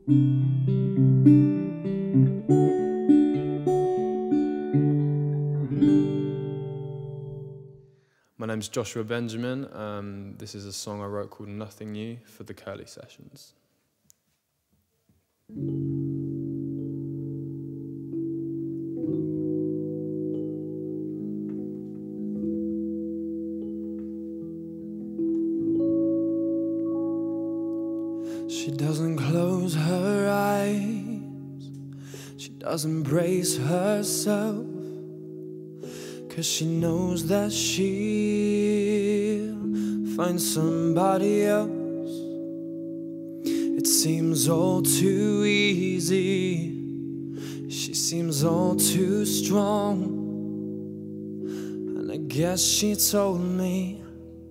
My name's Joshua Benjamin. This is a song I wrote called Nothing New for the Curly Sessions. She doesn't close her eyes, she doesn't brace herself, 'cause she knows that she'll find somebody else. It seems all too easy, she seems all too strong, and I guess she told me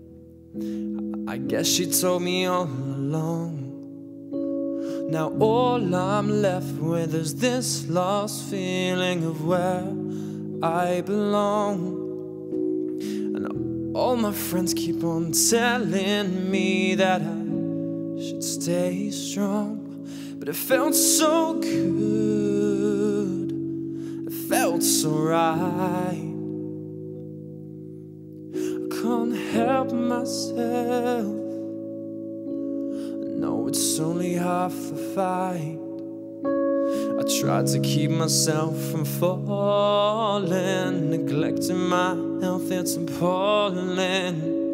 all along. Now all I'm left with is this lost feeling of where I belong. And all my friends keep on telling me that I should stay strong, but it felt so good, it felt so right. I can't help myself, no, it's only half the fight. I tried to keep myself from falling, neglecting my health, it's appalling.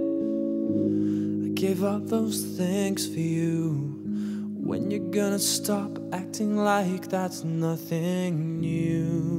I gave up those things for you. When you're gonna stop acting like that's nothing new?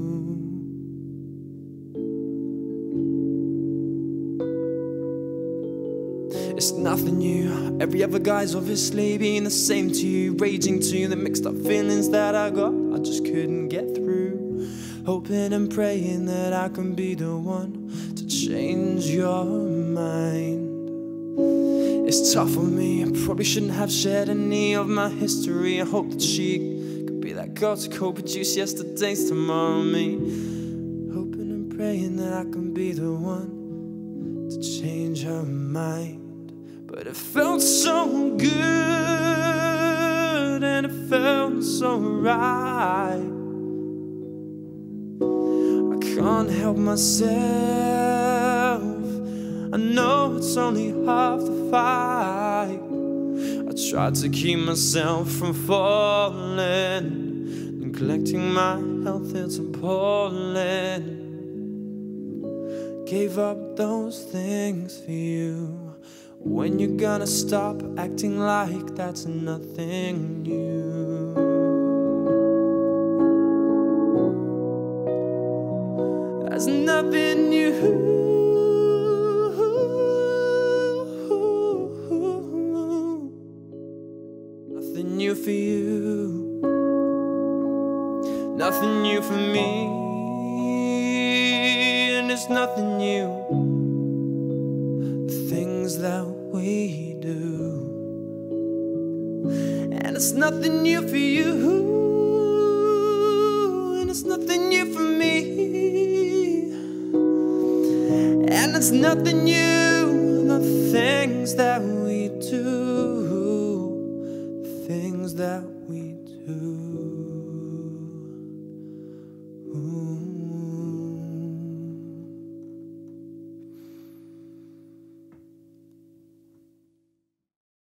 It's nothing new. Every other guy's obviously being the same to you, raging to you, the mixed up feelings that I got, I just couldn't get through. Hoping and praying that I can be the one to change your mind. It's tough on me, I probably shouldn't have shared any of my history. I hope that she could be that girl to co-produce yesterday's tomorrow me. Hoping and praying that I can be the one to change her mind. But it felt so good, and it felt so right. I can't help myself, I know it's only half the fight. I tried to keep myself from falling, neglecting my health, it's appalling. Gave up those things for you. When you're gonna stop acting like that's nothing new? That's nothing new. Nothing new for you, nothing new for me, and it's nothing new. The things that we do, and it's nothing new for you, and it's nothing new for me, and it's nothing new. The things that we do, the things that we do.